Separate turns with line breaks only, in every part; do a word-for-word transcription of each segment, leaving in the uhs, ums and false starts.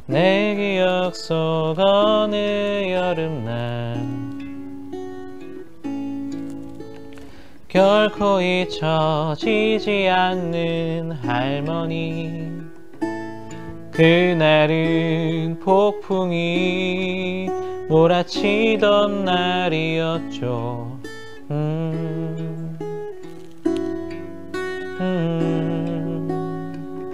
내 기억 속 어느 여름날 결코 잊혀지지 않는 할머니. 그날은 폭풍이 몰아치던 날이었죠. 음, 음.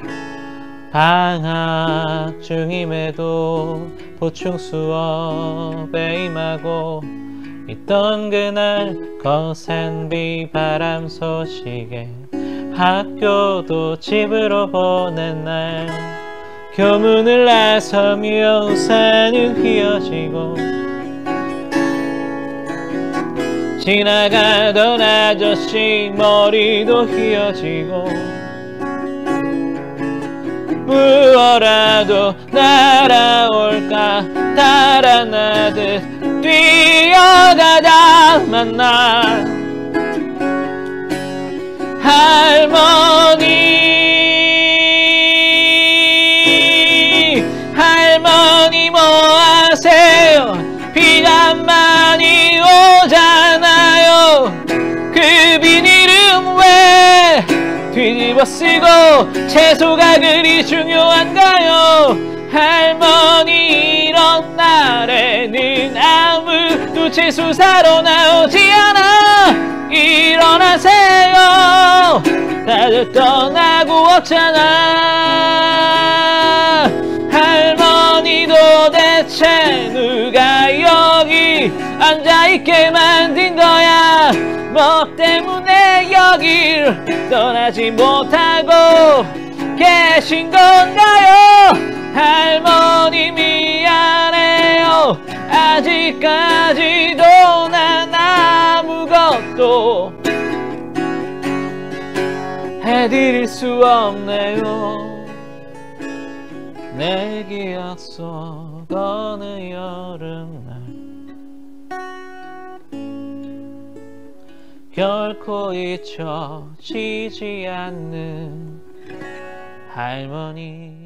방학 중임에도 보충 수업에 임하고 있던 그날 거센 비바람 소식에 학교도 집으로 보낸 날 교문을 나서며 우산은 휘어지고 지나가던 아저씨 머리도 휘어지고 무엇라도 날아올까 달아나듯 뛰어가다 만나 할머니. 할머니 뭐하세요? 비가 많이 오잖아요. 그 비닐은 왜 뒤집어 쓰고 채소가 그리 중요한가요? 할머니 이런 날에는 아무도 채소 사러 나오지 않아. 일어나세요. 다들 떠나고 없잖아. 할머니 도대체 누가 여기 앉아있게 만든 거야? 뭐 때문에 여길 떠나지 못하고 계신 건가요? 할머니 미안해요. 아직까지도 난 아무것도 해드릴 수 없네요. 내 기억 속 어느 여름날 결코 잊혀지지 않는 할머니.